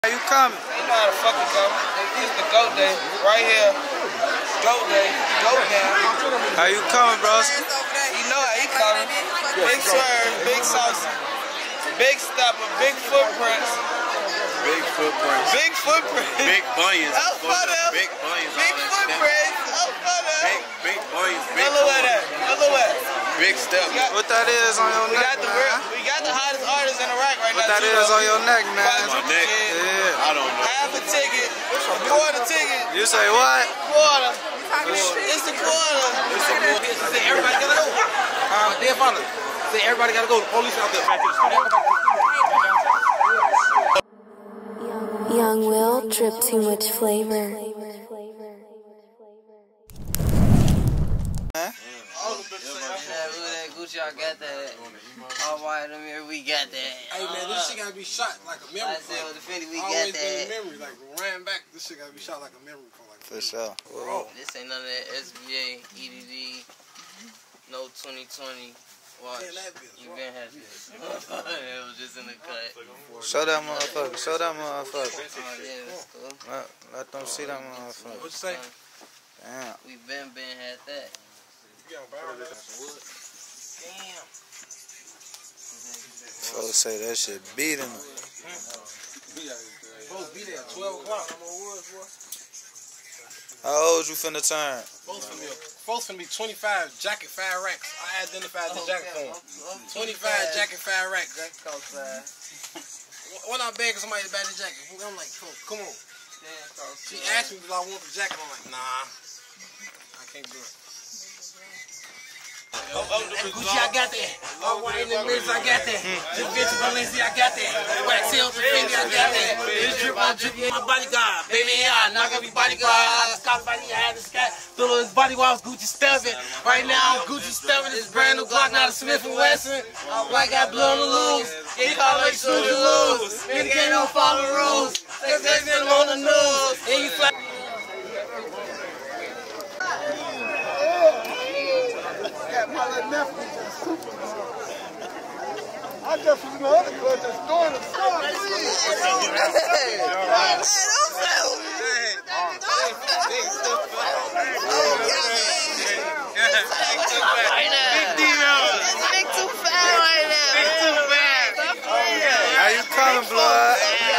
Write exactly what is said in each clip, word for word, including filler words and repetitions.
How you coming? You know how to fucking go. It's the GOAT day. Right here. GOAT day. GOAT down. How you coming, bro? You know how he coming. Big swerve, big sauce, big stopper, big footprints. Big footprints. Big footprints. Big bunions. Oh, fuck up. Big bunions. Big footprints. Oh, fuck up. Big, big bunions. Big Look at that. Look at Big step. What that is on your we neck, got the man? we got the hottest artist in the rack right What now. that is on your neck, man? My neck. Yeah. I don't know. Half a ticket, a quarter ticket, You say what? quarter. It's the quarter. It's a quarter. Say everybody gotta go. Uh, dear father. Say everybody gotta go. The police out there. Young Will drip too much flavor. Gucci, I got that. All white in here, we got that. Hey man, this shit gotta be shot like a memory. I said with the Fendi, we got Always been a that. memory. Like ran back, this shit gotta be shot like a memory for like. For sure. Bro. This ain't none of that S B A, E D D, no twenty twenty. Watch. Yeah, that bitch, You bro. been happy. It was just in the cut. Show that motherfucker. Show that motherfucker. Oh yeah, that's cool. Let, let them see that motherfucker. What you say? Damn. We been been had that. Damn. Folks say that shit beating them. Supposed to be there at twelve o'clock. How old you finna turn? Supposed to be, supposed to be twenty-five jacket, five racks. I identified the jacket for him. twenty-five jacket, five racks. Cost five. When I begging somebody to buy the jacket, I'm like, come, come on. She asked me if I want the jacket. I'm like, nah, I can't do it. Gucci, I got that. All white in the mirrors, I got that. This bitch Balenci, I got that. Wax Hills and Fendi, I got that. This drip, I drip, yeah, my bodyguard. Baby, yeah, I knock every bodyguard. I just got body, I had the sky. Through his body while I was Gucci stuffing. Right now, I'm Gucci stuffing. This brand new Glock, not a Smith and Wesson. I got blood on the loose. He call it soon to lose. Nigga can't don't follow the rules. They say them on the news. And you fly. I just was in the other club just doing the stuff. Hey, don't play with me. Don't play with me. Big too fat right now. Big too fat. How you coming, blood?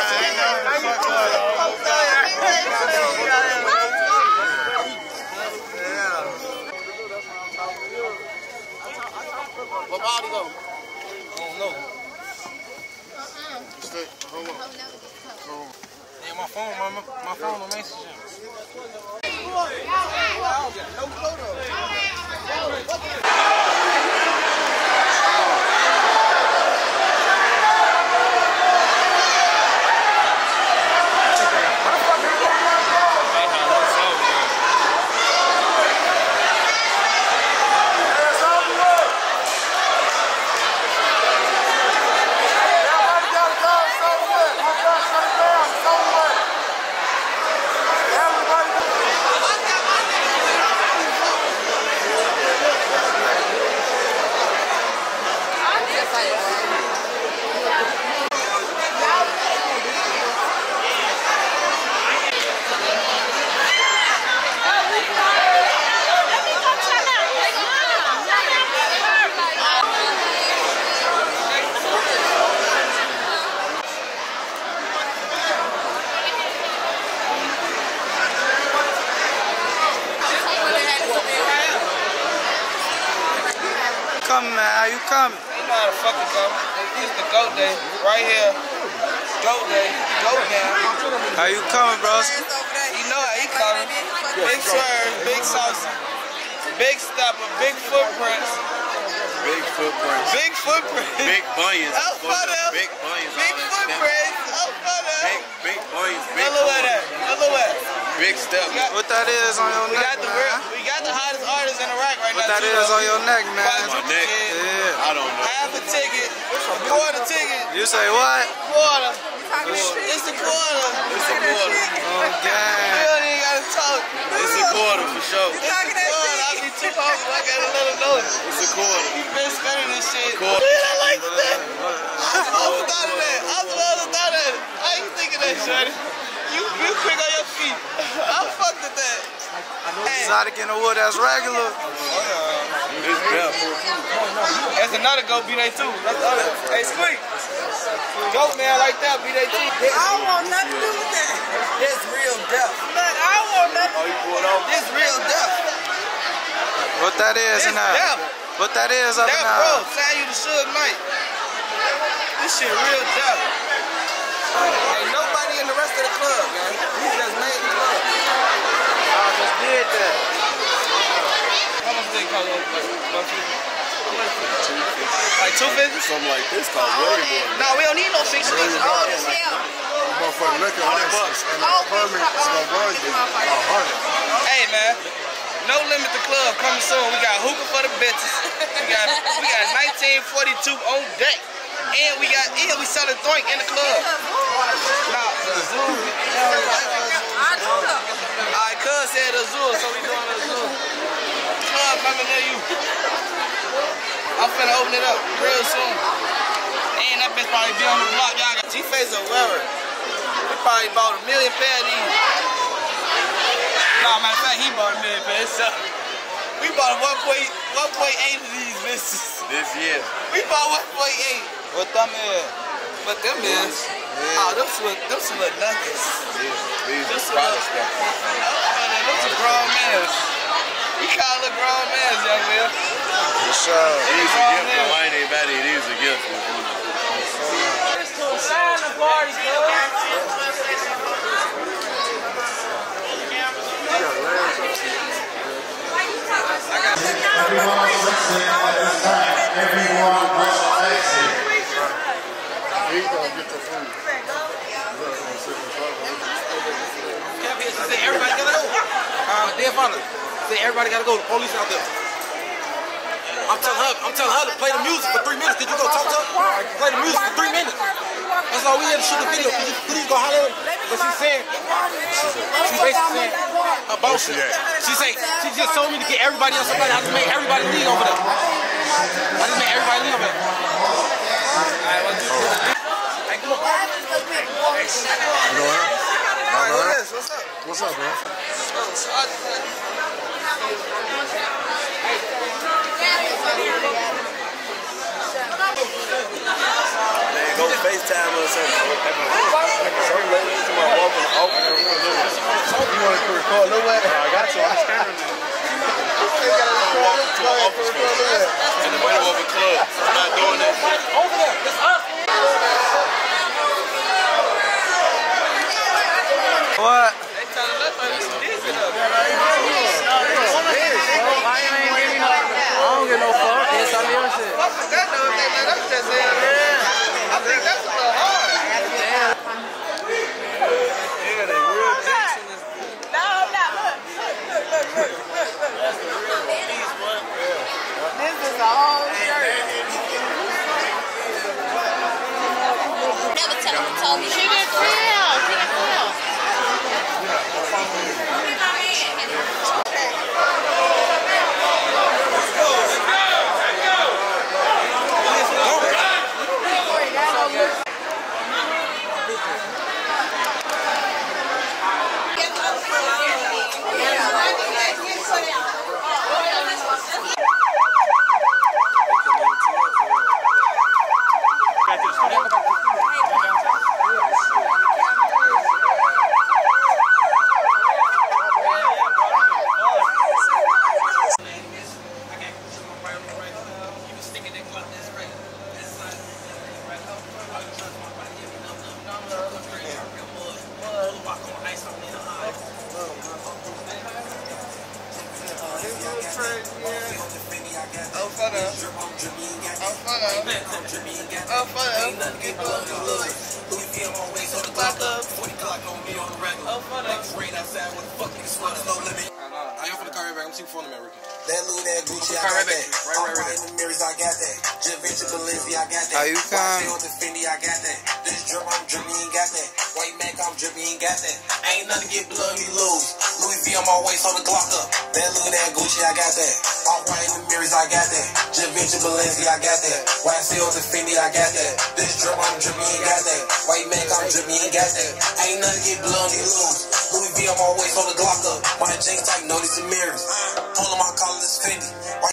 What body go? I don't know. Stay, hold on. Hold on. Yeah, my phone, my, my phone on message. Coming, man. How you coming? You know how to fucking go. It's the GOAT day. Right here. GOAT day. GOAT down. How you coming, bro? You know how he coming. Big swerve, big sauce, big stopper, big footprints. Big footprints. Big footprints. Big bunions. Oh, fuck up. Big bunions. Big footprints. Oh, fuck up. Big, big bunions. Big Look at that. Look at that. Big step. What that is on your We neck, got the man? we got the hottest artist in the rack right What now. that too, is though. on your neck, man? My neck. Yeah. I don't know. Half a ticket, a quarter ticket, You say what? quarter. It's the quarter. It's a quarter. Oh, We gang. don't even gotta talk. It's a quarter for sure. It's a quarter. I be too humble. I gotta let him know. It's a quarter. He been spending this shit. Quarter. Man, I like that. I was thought of that. I was thought of that. I ain't thinking that, Shorty. You, you quick on your feet. I fucked with that. Hey. Exotic in the wood, that's regular. It's death. That's another go B Day too. That's the other. Hey, Squeak. Goat man like that, B Day too. I don't want nothing to do with that. This real death. Look, I don't want nothing. Oh, you pulled off? This real death. What that is This in there? death. What that is up in Death there? row. Sign you the Suge Knight. This shit real death. Ain't nobody in the rest of the club, man. We just made the club. I just did that. How much they call it? Like two fifty? Something like this costs way more. No, we don't need no fixing. It's all the same. Motherfucking liquor license and the permit is gonna run you a hundred. Hey man, No Limit the club coming soon. We got hookah for the bitches. We got we got nineteen forty-two on deck, and we got and we selling drink in the club. Nah, the zoo. Alright, cuz said the zoo, so we doing the zoo. Club coming near you. I'm finna open it up real soon. And that bitch probably be on the block. Y'all got G-Face or whoever. We probably bought a million pair of these. Nah, matter of fact, he bought a million pairs. So we bought one point eight of these bitches. This year. We bought one point eight. What them is? What them is? Yeah. Oh, them some, them some little nuggets. Yeah, these Them are some product little- stuff. Them some grown men. We call it grown men, young man. For sure. These are gift for I ain't anybody. These are gift for Sign the party, Everyone listen at this time. Everyone must exit. He's gonna get the food. Say everybody gotta go. Uh, dear father, say everybody gotta go. The police out there. I'm telling her, I'm telling her to play the music for three minutes. Did you go talk to her? Play the music for three minutes. That's all we had to shoot the video. Could you please go holler at her? But she said, she basically said, about shit. She said, she just told me to get everybody else. I just made everybody leave over there. I just made everybody leave over there. Alright, let's do it. Hey, come on. You know what? What's up? What's up, bro? They go FaceTime or something. Some lady to my walk on the open and we're gonna do it. You want to record no way? I got you on the camera now. Walk to my office first. In the middle of a club. I'm not doing that shit. Over there. It's us. What? They telling us like it's decent up. I don't get no fuck. It's on your shit. Fuck with that though, if they let us just say it. I think that's a little hard. Yeah, they real Jackson is No, no, look, look, look, look, look, look. This is a whole shirt. Never tell him, told me. She didn't tell. She didn't tell. Oh, for them. Oh, for them. Oh, for them. Get the look. Back up. Oh, for them. I y'all finna call you back. I'm too phone American. That Louis, that Gucci, I got that. All right in the mirrors, I got that. Givenchy, Balenci, I got that. How you come? With the Fendi, I got that. This drip, I'm dripping, ain't got that. White Mac, I'm dripping, ain't got that. Ain't nothing get blood, you lose. Louis V on my waist, on the Glock up. That Louis, that Gucci, I got that. All right in the mirrors, I got that. Givenchy, Balenci, I got that. White Seal, the Fendi, I got that. This drip, I'm dripping, ain't got that. White Mac, I'm dripping, ain't got that. Ain't nothing get blood, you lose. Louis V on my waist, on the Glock up. My jeans tight, notice the mirrors. All of my collars